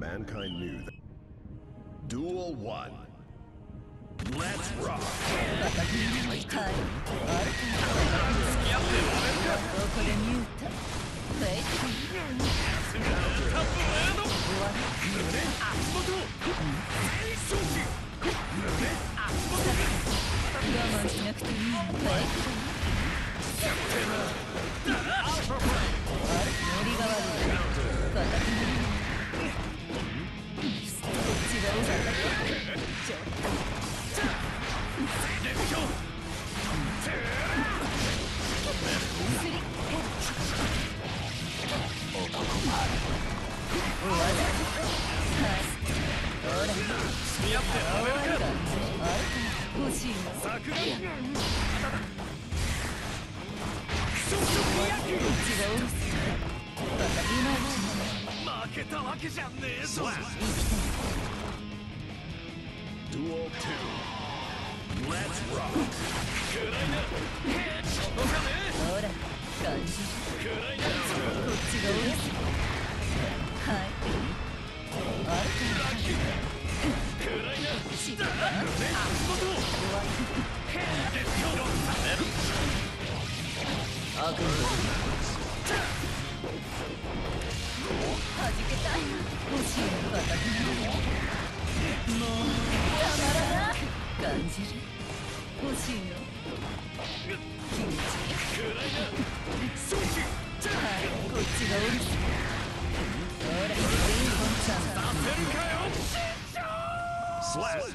mankind knew that. Duel 1. Let's rock! Duel 2. Let's rock! Slap!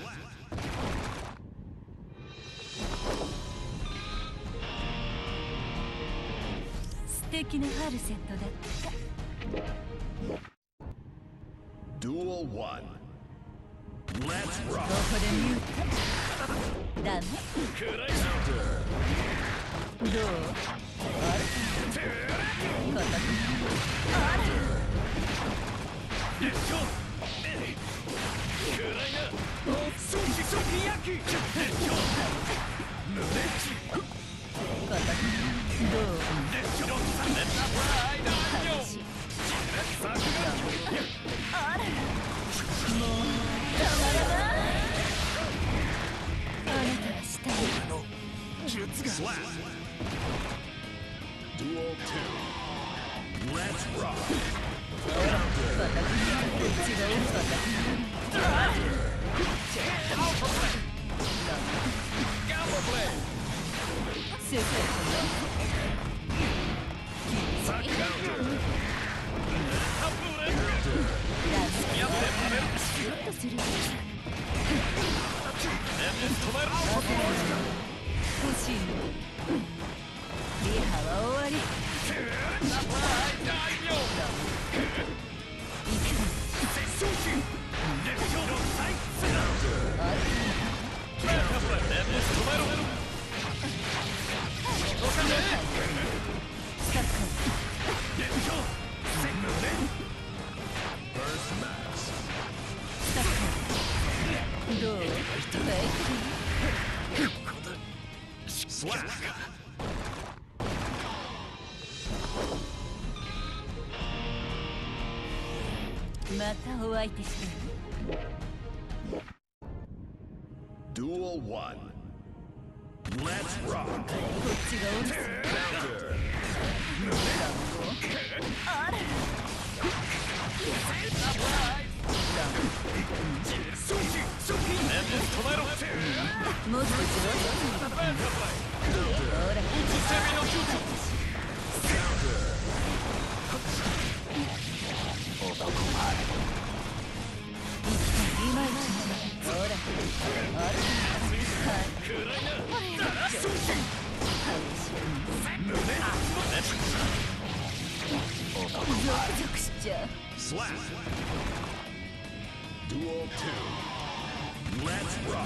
素敵なファルセットだった。 Duel 1. Let's rock! どこでミュートダメどうあれ Slap! Duel 2. Let's rock! Slap! またお相手してる。 Duel 1. Let's rock! こっちがおる。あれ。もっと上手に。ほら。 Slap! Duel 2. Let's rock!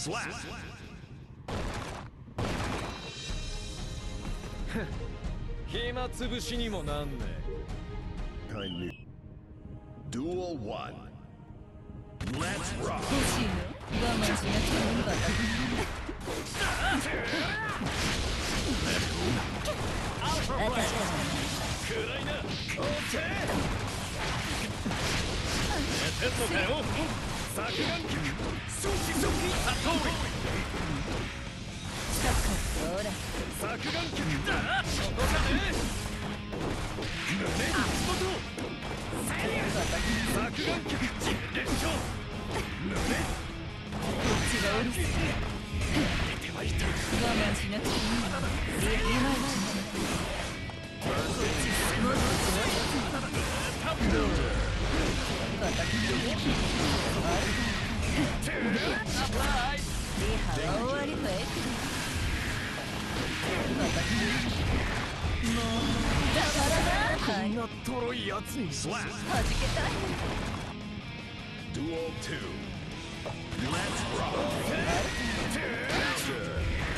Slap. 暇つぶしにもなんね Kindly. Duel 1. Let's rock. 欲しいの我慢しなくていいわ。私からね。 暗いな。オーケー。寝てんのかよ。削眼球。早期早期。後追い。 ほら。 削眼球だ。そこかね。胸足元。削眼球。連勝。胸。 こっちがおるす。我慢しなくていいわ。今はもっとどうリハは終わりかい。もうだからな。 こんなとろいやつに Slap. はじけたい。 Duel 2. Let's rock. Counter.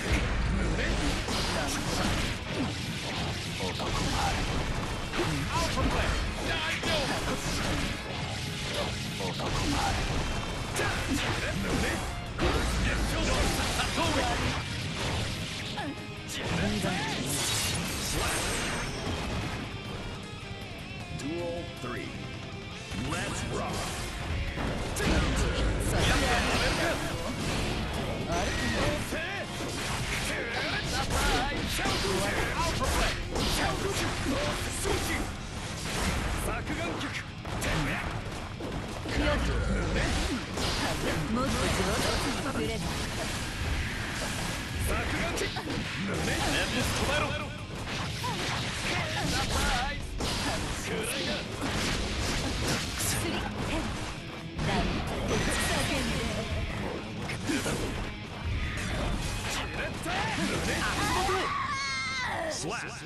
もっと上手に作れる。 Slap.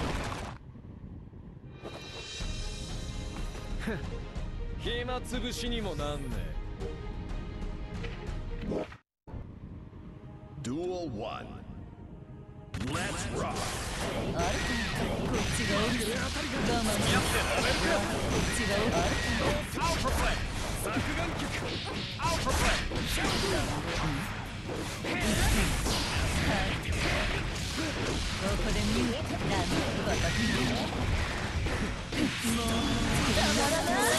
暇つぶしにもなんね Duel 1. Let's rock. あるかこっちがおる。我慢しなくてこっちがおる。 削眼球アウトプレイシャウトここで見る。なんてバカ気味。もうたまらない。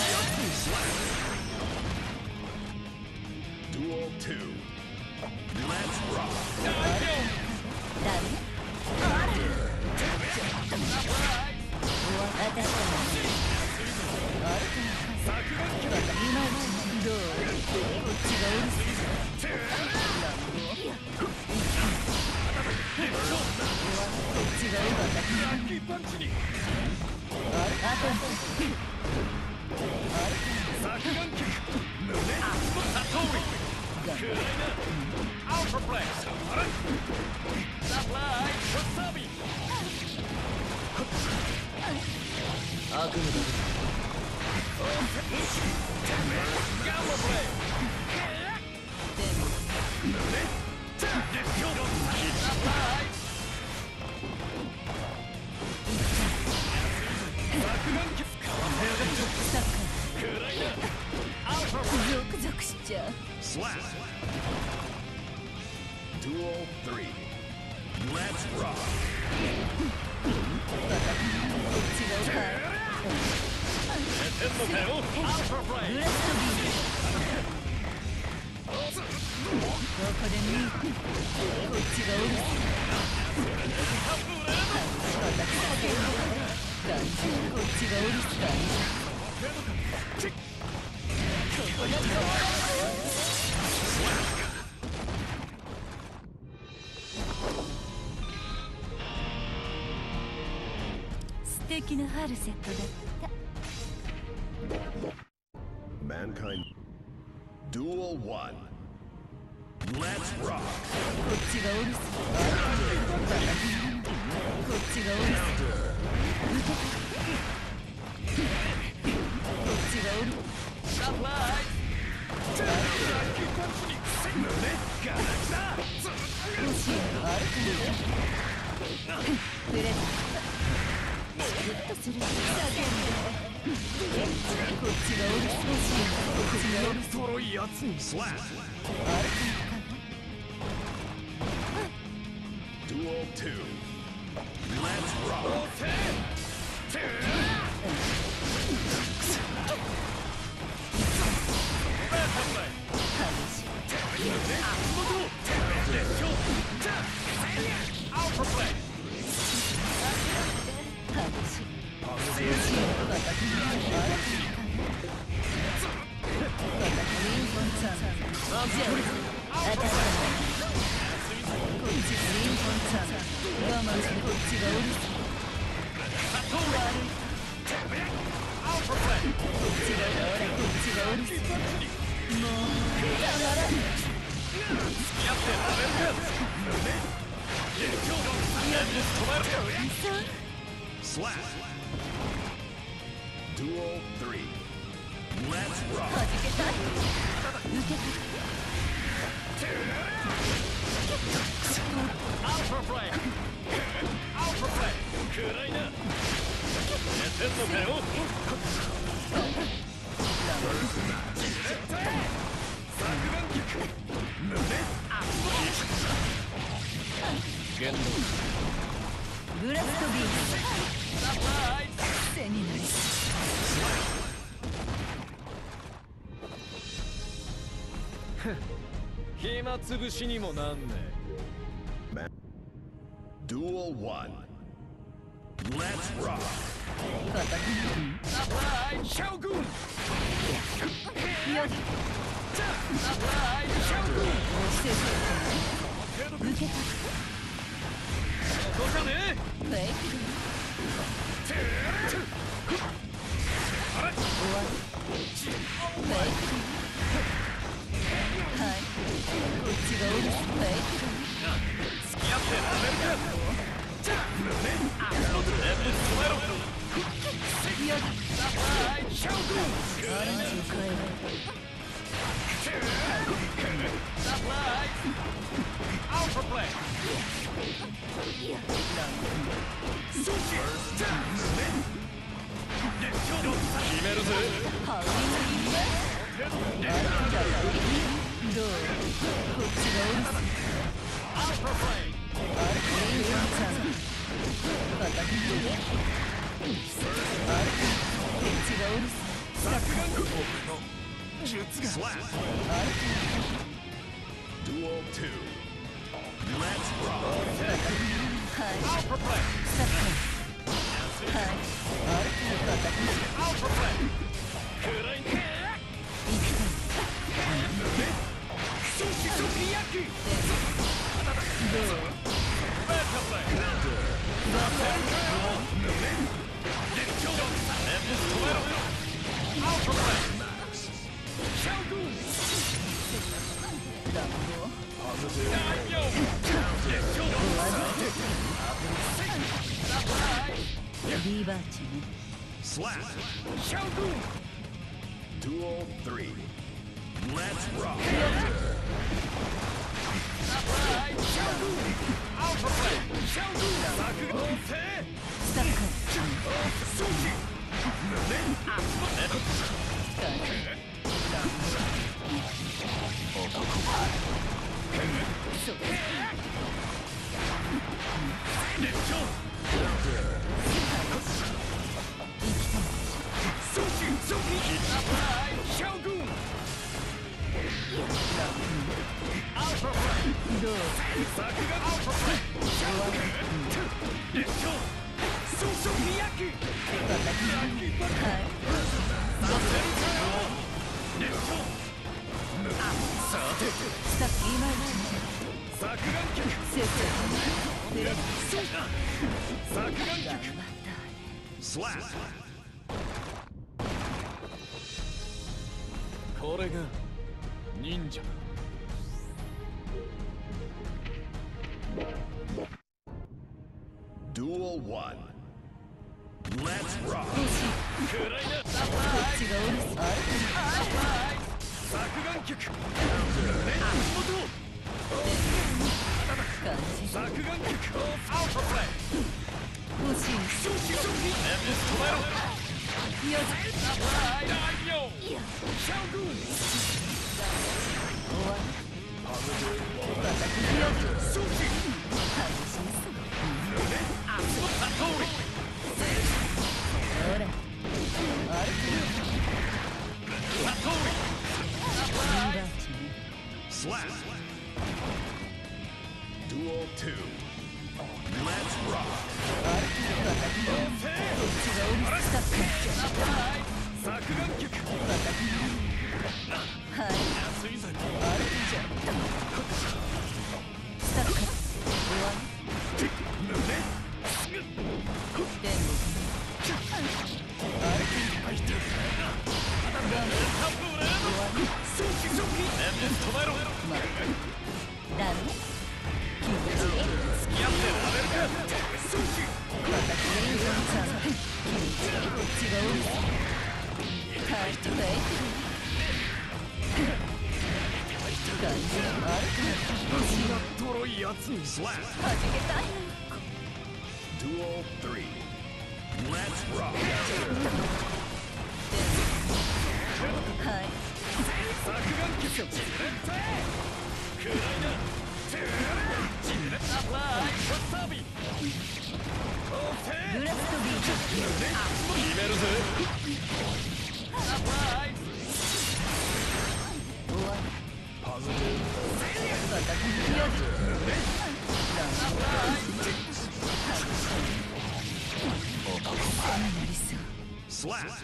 Duel 2. Let's rock. ダメ。私からあるか今どうこっちがおるす。こっちがおるラッキーパンチにあるある削眼球胸後追い暗いなアウトプレイあれサプライサービー悪夢だガンマプレイ胸レッツゴーサプライ削眼球かわせやがって暗いなアウトプレイゾクゾクしちゃう。 Slap. Duel 3. Let's rock. こっちがおるかい。 寝てんのかよアウトプレイブラストビーム。ここで見る。こっちがおる。こっちがおるすか。素敵なファルセットだった。 Mankind. Duel 1. Let's rock. こっちがおるす。こっちがおるす。受けた。こっちがおる。 サプライラッキーパンチに欲しいのあるかな。プレゼントチクッとする叫んでこっちがおる欲しいのこっちがおる揃いやつに Slap. あるか Duel 2. Let's rock. Slap. Duel 3. Let's rock. Alpha play! Alpha play! 暗いな。寝てんのかよ。削眼曲。限度。 ブラストビームサプライズ。 背になり暇つぶしにもなんねえ。 Duel 1. Let's rock. サプライズ将軍。 よしサプライズ将軍。 施設受けたここじゃねえ。 フェイクあれ。 終わるフェイクはいこっちがおるフェイク付き合ってられるか。じゃあ全部備えろ。 よしサプライズ将軍。 アランジを変えろサプライズ。アルファプレイ。決めるぜ。 ハウリングインマどうこっちがおるアルファプレイ。 アルカリンゴンちゃん叩き込めアルカこっちがおる削眼国の術が。 Slap. Duel 2. Let's rock. はいアルファプレイ。 サッカーはいアルカ叩きアルファプレイ。暗いね。 生きた早期速焼き。 どうベータプレイ。 バカ熱狂度。全部止めろ。アルファプレイ。将軍。 だも大名。熱狂度。サプライズ。 リバーチね Slap. 将軍。 Duel 3. Let's rock. サプライズ将軍。アルファプレイ。将軍。削眼性。 スタッカー早期。 そう熱狂。早期早期。サプライズ将軍。アルファプレイ。 どう削眼アルファプレイ。将軍。熱狂。早速焼き。 叩きはいさせるかよ。熱狂。さて。 スタッキーマイ削眼曲。 チ先生プレゼン削眼頑張っ曲。 Slap. これが忍者だ。 Duel 1. Let's rock. 暗いな。サプライズ。 こっちがおるサプライズ。削眼曲。 脚足元感じ削眼脚アウトプレイ欲しい正気正気エンデス止めろよしサプライ大名シャオグン終わり正気外しそう足元通りほらある通りサプライ Slap. Duel 2. Let's rock. 削眼脚はい安いぜあるじゃスタッカ終わり天正気正気エンデス止めろ国ダメ気持ちいい付き合ってられるか正気私レンジョンちゃん気持ちいいこっちがうるさいはいとか感じあるかとろいやつに Slap. はじけたい Duel 3. Let's rock. はい削眼脚ジレッテクライナジレッサプライワサビグラストビーチ決めるぜサプライ終わりパズル私によじサプライそうなりそう Slap.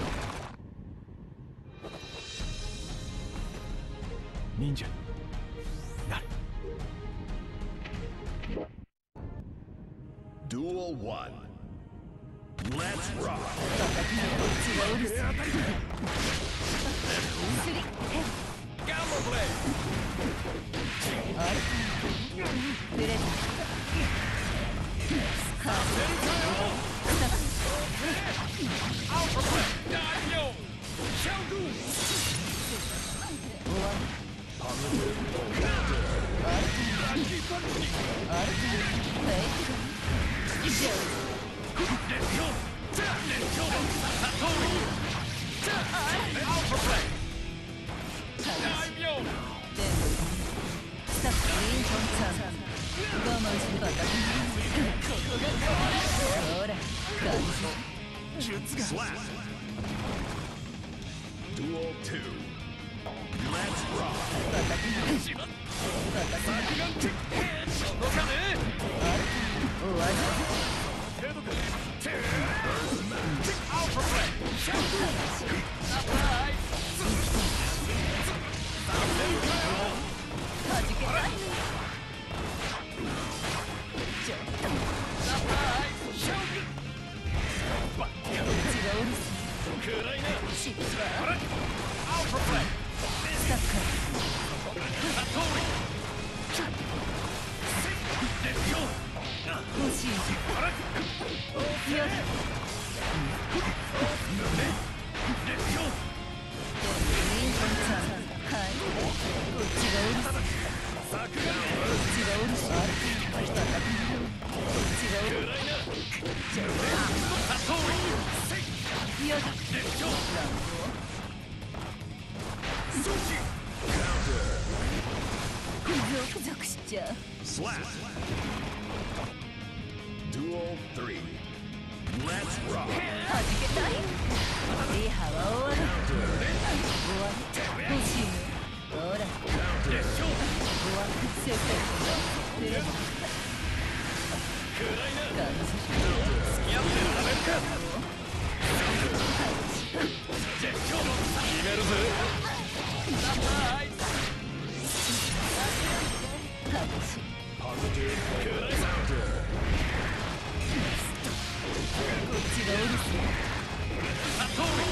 忍者なる Duel 1. Let's rock. 私のこっちがうるさいスリガンモブレイあるかプレゼントカーアウトプレイ大名シャオグン終わりラッキーパンチにあるかフェイク以上レッツゴーザ・レッツゴーサトリザ・アウトプレイ大名全部スタッフリンコンちゃん我慢しばたきほら感じ術が Slap. Duel 2. Let's rock. しまった削眼脚届かね終わりえ程度かアウトプレイシャオグンサプライはじけたいちょっとサプライシャオグンバッこっちがうるさいクライナシップあれアウトプレイスタッカサトリレッツゴー欲しいあれよしレッツゴーリンコンちゃんはいこっちがうるさい削眼こっちがうるさいこっちがうるクライナサトリよしレッツゴー乱暴ソチゾクゾクしちゃう Slap. Duel 3. Let's rock. はじけたいリハは終わり終わり欲しいのほらレッツゴー終わりせっかくプレゼントクライナ感じ付き合ってられるかレッツゴー決めるぜサプライ外しクライナこっちがうるさいサトリ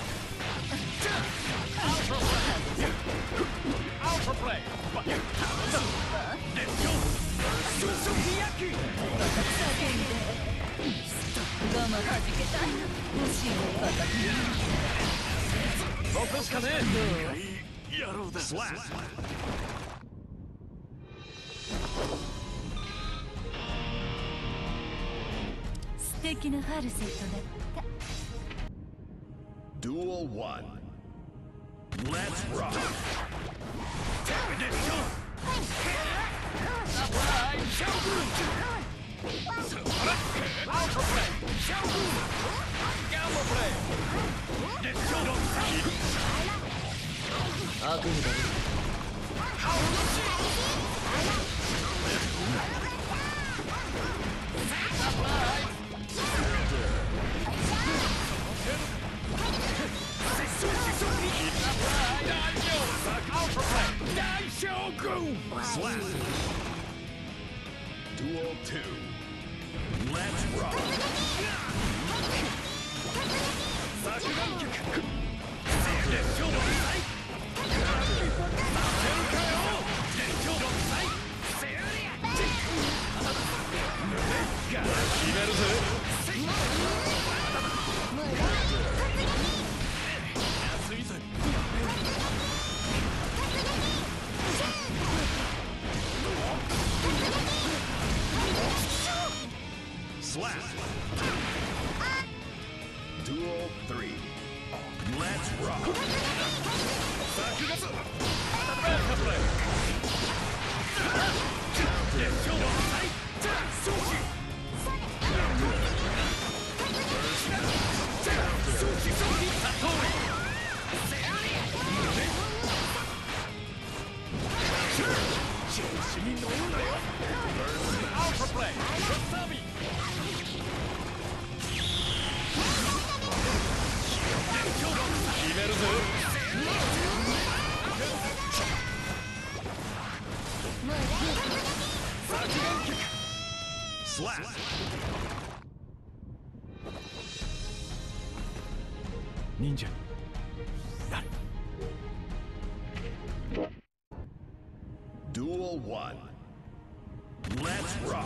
アウトプレイアウトプレイレッツゴーシュシュキヤキ叫んで我慢はじけたい欲しいのバカ僕しかねどうえ野郎だ。 Slap. 素敵なファルセットだった。 Duel 1. Let's rock. Ultra play. Gamma play. Slap. Duel 2. Let's rock. Slap. Duel 3. Let's rock. Ultra play. Wasabi. Slap. Ninja. Duel 1. Let's rock.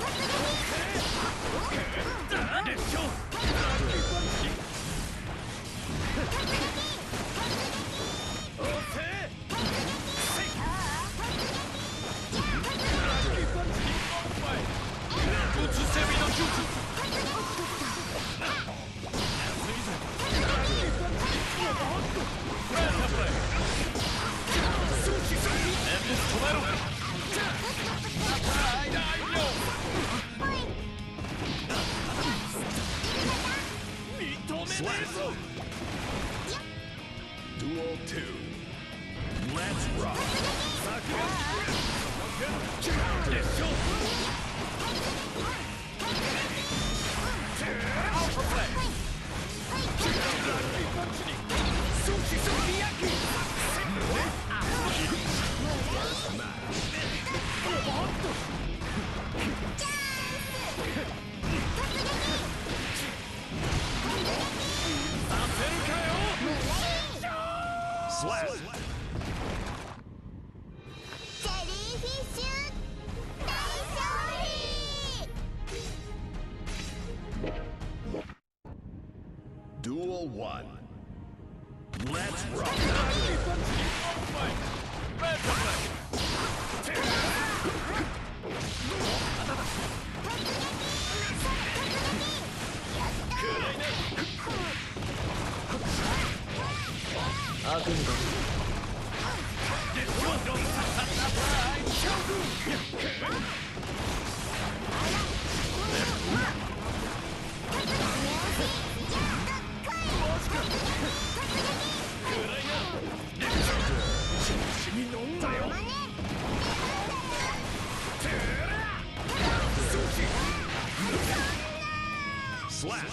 Slap. Duel 2. Let's rock. Ultra play. Slap. Duel 1. Let's rock. Slap.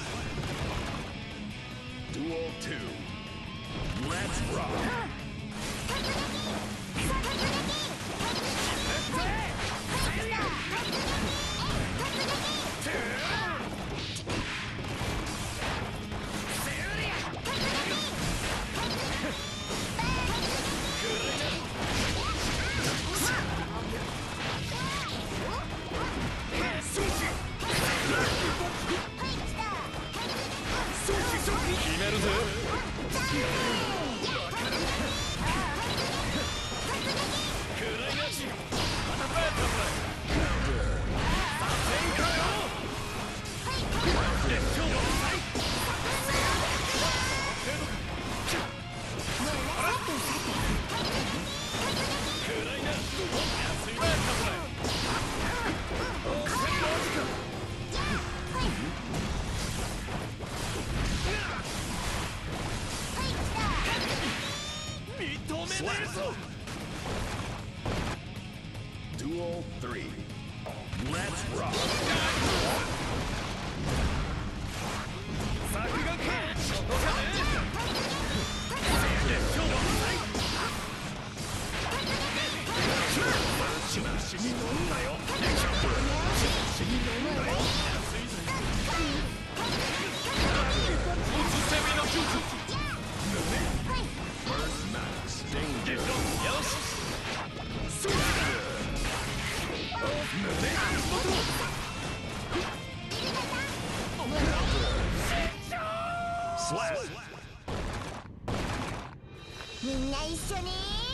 Duel 2. Let's rock. Slap. Duel 3. Let's rock. 作画かそこかね決勝の調子に乗んなよ調子に乗んなよ攻めの術 First match. Danger. よし Slap. みんな一緒に